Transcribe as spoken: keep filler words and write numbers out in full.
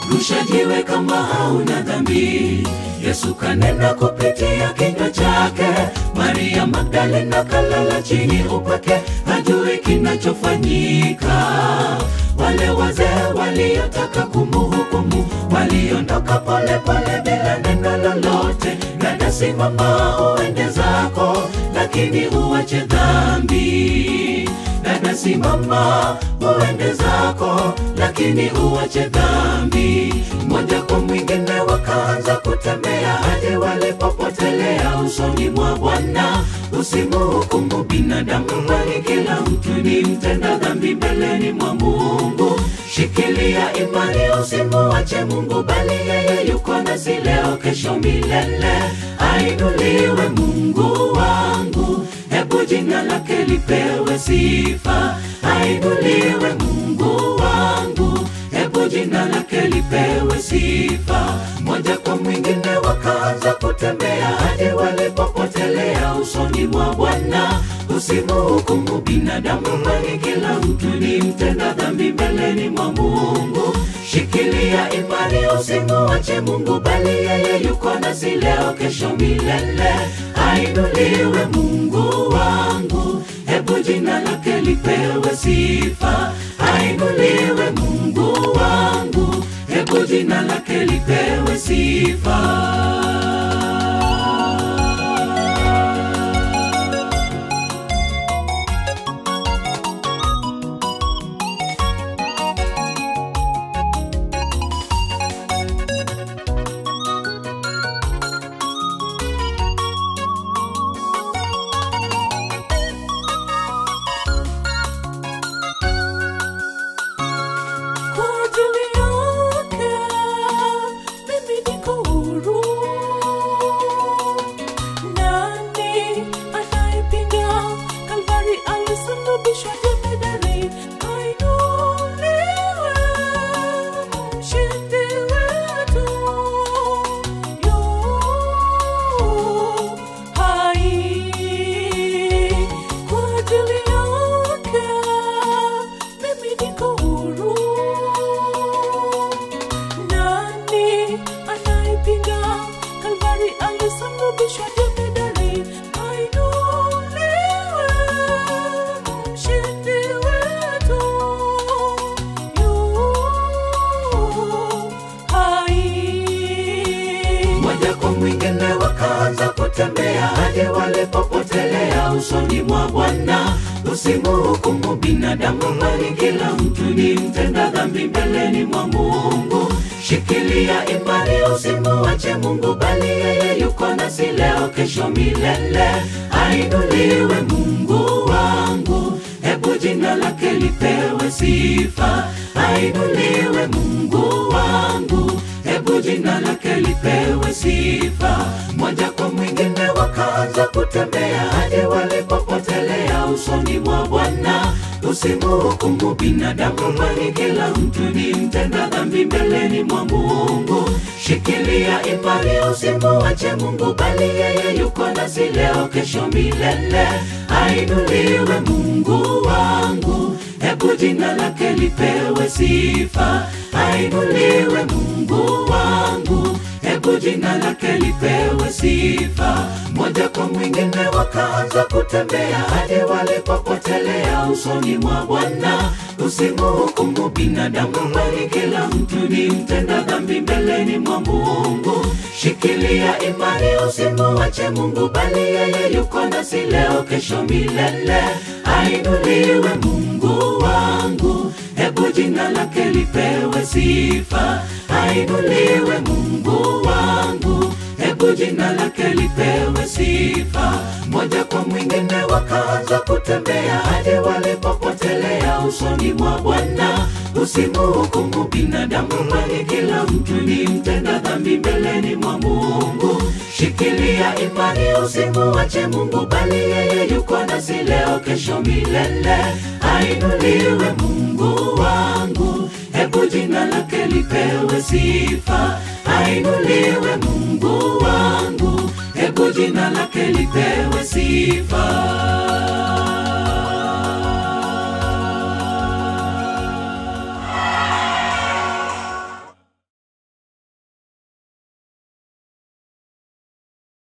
rusha jiwe kama hauna dhambi. Yesu kanena kupitia kinywa chake. Maria Magdalena kalala chini upake, hajui kinachofanyika. Wale wazee waliotaka kumuhukumu waliondoka pole pole bila neno lolote. Dada, simama uende zako, lakini uache dhambi. Dada, simama uende zako, lakini uache dhambi. Mmoja kwa mwingine wakaanza kutembea hadi walipopotelea usoni mwa Bwana. Usimuhukumu binadamu, bali kila mtu ni mtenda dhambi mbeleni mwa Mungu. Shikilia imani, usimuache Mungu, bali yeye yuko nasi leo, kesho, milele. Ainuliwe Mungu wangu, hebu jina lake lipewe sifa. Ainuliwe Mungu wangu, hebu jina lake lipewe sifa. Moja kwa mwingine wakaanza kutembea hadi walipopotelea usoni mwa Bwana. Usimuhukumu binadamu, bali kila mtu ni mtenda dhambi mbeleni mwa Mungu. Shikilia imani, usimuache Mungu, bali yeye yuko nasi leo, kesho, milele. Ainuliwe Mungu wangu, hebu jina lake lipewe sifa. Ainuliwe Mungu wangu, hebu jina lake lipewe sifa. Tembea hadi walipopotelea usoni mwa Bwana. Usimuhukumu binadamu, bali kila mtu ni mtenda dhambi mbeleni mwa Mungu. Shikilia imani, usimuache Mungu, bali yeye yuko nasi leo, kesho, milele. Ainuliwe Mungu wangu, hebu jina lake lipewe sifa. Ainuliwe Mungu wangu, hebu jina lake lipewe sifa. Moja kwa mwingine wakaanza kutembea hadi walipopotelea usoni mwa Bwana. Usimuhukumu binadamu, bali kila mtu ni mtenda dhambi mbeleni mwa Mungu. Shikilia imani, usimuache Mungu, bali yeye yuko nasi leo, kesho, milele. Ainuliwe Mungu wangu, hebu jina lake lipewe sifa. Ainuliwe Mungu wangu, hebu jina lake lipewe sifa. Moja kwa mwingine wakaanza kutembea hadi walipopotelea usoni mwa Bwana. Usimuhukumu binadamu, bali kila mtu ni mtenda dhambi mbeleni mwa Mungu. Shikilia imani, usimuache Mungu, bali yeye yuko nasi leo, kesho, milele. Ainuliwe Mungu wangu, hebu jina lake lipewe sifa. Ainuliwe Mungu wangu, hebu jina lake lipewe sifa. Moja kwa mwingine wakaanza kutembea hadi walipopotelea usoni mwa Bwana. Usimuhukumu binadamu, bali kila mtu ni mtenda dhambi mbeleni mwa Mungu. Shikilia imani, usimuache Mungu, bali yeye yuko nasi leo, kesho, milele. Ainuliwe Mungu wangu, hebu jina lake lipewe sifa. Ainuliwe Mungu wangu, hebu jina lake lipewe sifa.